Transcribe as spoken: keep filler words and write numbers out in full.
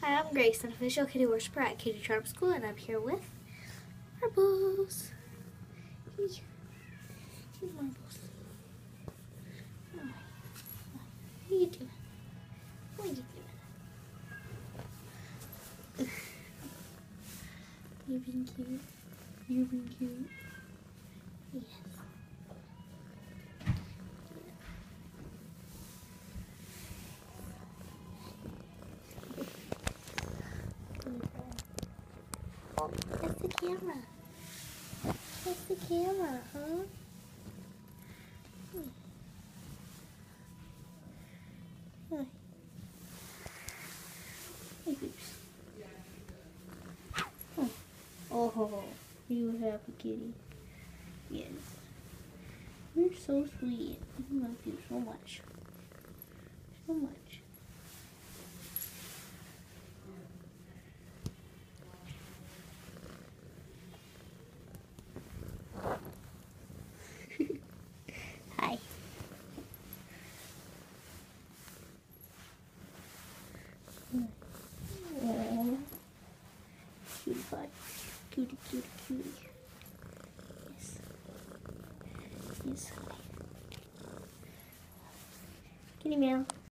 Hi, I'm Grace, an official kitty worshiper at Kitty Charm School, and I'm here with Marbles. Hey, hey Marbles. Oh, what are you doing? What are you doing? You're being cute. You're being cute. Yes. That's the camera. That's the camera, huh? Hmm. Hi. Hey, peeps. Oh. Oh, you happy kitty. Yes. You're so sweet. I love you so much. So much. Hi. Aww. Cutie pie. Cutie, cutie, cutie. Yes. Yes. Kitty meow.